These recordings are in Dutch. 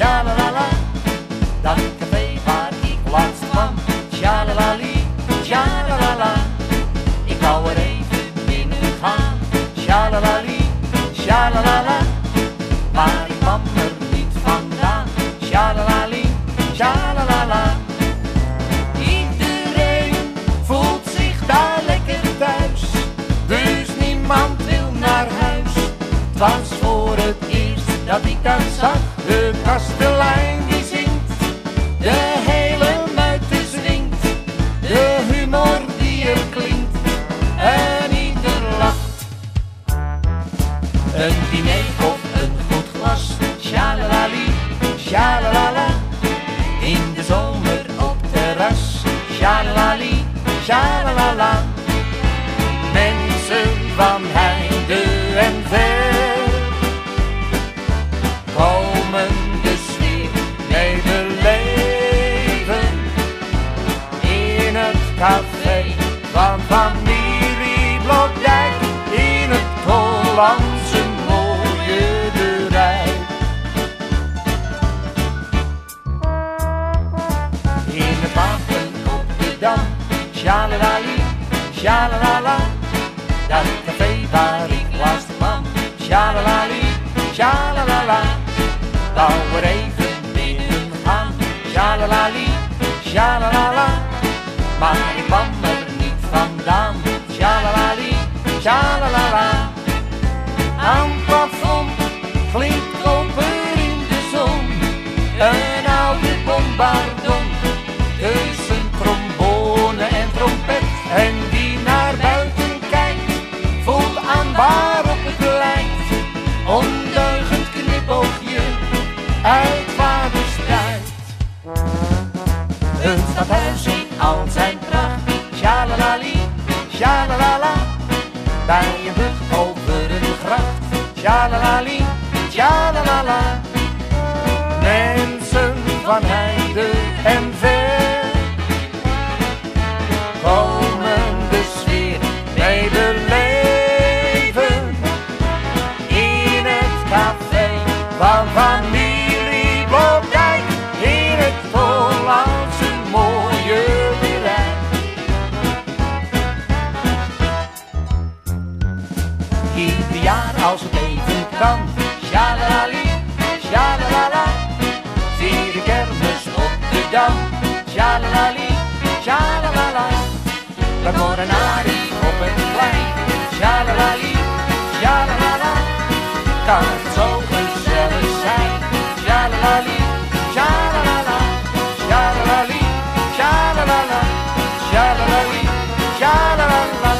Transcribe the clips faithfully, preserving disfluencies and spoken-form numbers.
Tjalalala, dat café waar ik laatst kwam. Tjalalali, tjalalala, ik wou er even binnen gaan. Tjalalali, tjalalala, maar ik kwam er niet vandaan. Tjalalali, tjalalala. Iedereen voelt zich daar lekker thuis, dus niemand wil naar huis. Het was voor het eerst dat ik dat zag. De kastelein die zingt, de hele muiten zwingt, de humor die er klinkt en ieder lacht. Een diner of een goed glas, tjalalali, tjalalala, in de zomer op terras, tjalalali, tjalalala. Mensen van heinde en ver komen de sfeer mee beleven in het café van familie Blokdijk, in het Hollandse mooie De Rijk. In het wapen op de Dam, tjalalali, tjalalala, dat café waar ik laatst kwam. Tjalalali, tjalalala, wou er even binnen gaan. Tjalalali, tjalalala, maar ik kwam er niet vandaan. Tjalalali, tjalalala. Aan het plafond klinkt koper in de zon, een oude bombardon tussen trombone en trompet. En die naar buiten kijkt, voelt aan waarop het lijkt. Ondeugend knipoogje uit vaderstrijd. Een stadhuis in al zijn pracht, tjalalali, tjalalala, bij een brug over een gracht, tjalalali, tjalalala. Mensen van heide en ver komen de sfeer mee beleven in het café van familie Blokdijk, in het Hollandse mooie De Rijk. Ieder jaar als het even kan, tjalalali, tjalalala, vier de kermis op de Dam, tjalalali, tjalalala. Dan worden Arie op het plein, tjalalali, tjalalala, kan het zo gezellig zijn. Tjalalali, tjalalala, tjalalali, tjalalala, tjalalali, tjalalala.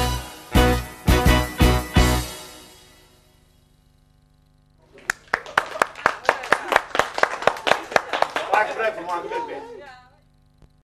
Laat ik even maken,